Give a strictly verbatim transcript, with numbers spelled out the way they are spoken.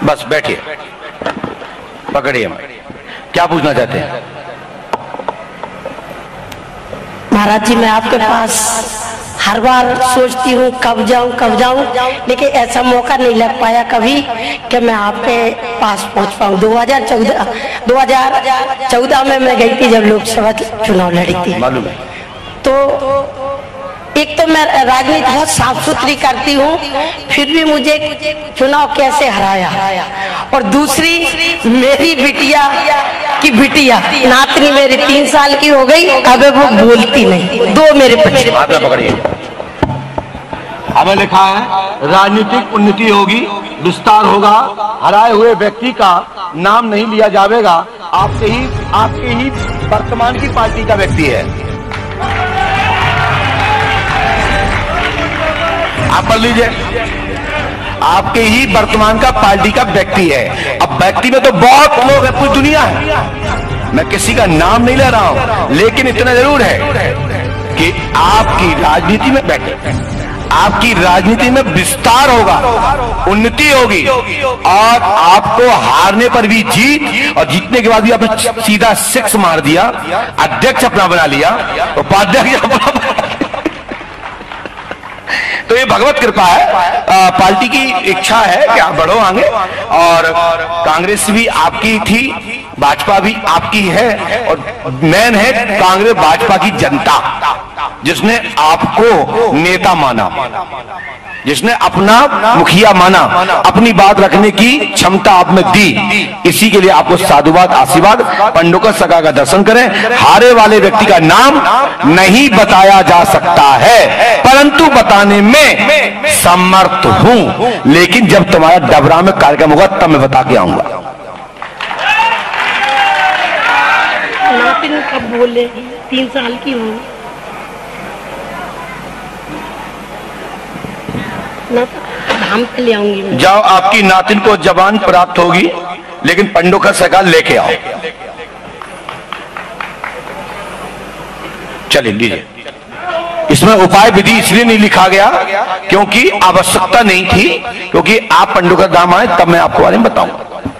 बस बैठिए, पकड़िए। क्या पूछना चाहते हैं? महाराज जी, मैं आपके पास हर बार सोचती हूँ कब जाऊँ कब जाऊँ, लेकिन ऐसा मौका नहीं लग पाया कभी कि मैं आपके पास पहुँच पाऊँ। दो हजार चौदह दो हजार चौदह में मैं गई थी जब लोकसभा चुनाव लड़ी थी। मालूम है। तो एक तो मैं राजनीति बहुत साफ सुथरी करती हूँ, फिर भी मुझे चुनाव कैसे हराया। और दूसरी, मेरी बिटिया की बिटिया नातनी मेरी तीन साल की हो गई, अब वो बोलती नहीं। दो मेरे बच्चे। पकड़िए। हमें लिखा है राजनीतिक उन्नति होगी, विस्तार होगा, हराए हुए व्यक्ति का नाम नहीं लिया जाएगा। आपके ही आपके ही वर्तमान की पार्टी का व्यक्ति है। आप पढ़ लीजिए, आपके ही वर्तमान का पार्टी का व्यक्ति है। अब व्यक्ति में तो बहुत लोग है, पूरी दुनिया है, मैं किसी का नाम नहीं ले रहा हूं, लेकिन इतना जरूर है कि आपकी राजनीति में बैठे, आपकी राजनीति में विस्तार होगा, उन्नति होगी, और आपको हारने पर भी जीत, और जीतने के बाद भी आपने सीधा सिक्स मार दिया, अध्यक्ष अपना बना लिया, उपाध्यक्ष अपना। तो ये भगवत कृपा है, आ, पार्टी की इच्छा है कि आप बढ़ो आगे, और कांग्रेस भी आपकी थी, भाजपा भी आपकी है, और मेन है कांग्रेस भाजपा की जनता, जिसने आपको नेता माना, जिसने अपना मुखिया माना, अपनी बात रखने की क्षमता आप में दी। इसी के लिए आपको साधुवाद, आशीर्वाद। पंडोकर सखा का दर्शन करें। हारे वाले व्यक्ति का नाम नहीं बताया जा सकता है, परंतु बताने में समर्थ हूं, लेकिन जब तुम्हारा डबरा में कार्यक्रम होगा तब मैं बता के आऊंगा। नातिन कब बोले? तीन साल की हूँ। धाम पे ले आऊंगी। जाओ, आपकी नातिन को जबान प्राप्त होगी, लेकिन पंडोकर सखा लेके आओ। चलिए लीजिए। इसमें उपाय विधि इसलिए नहीं लिखा गया क्योंकि आवश्यकता नहीं थी, क्योंकि आप पंडोकर धाम आए तब मैं आपको बारे में बताऊंगा।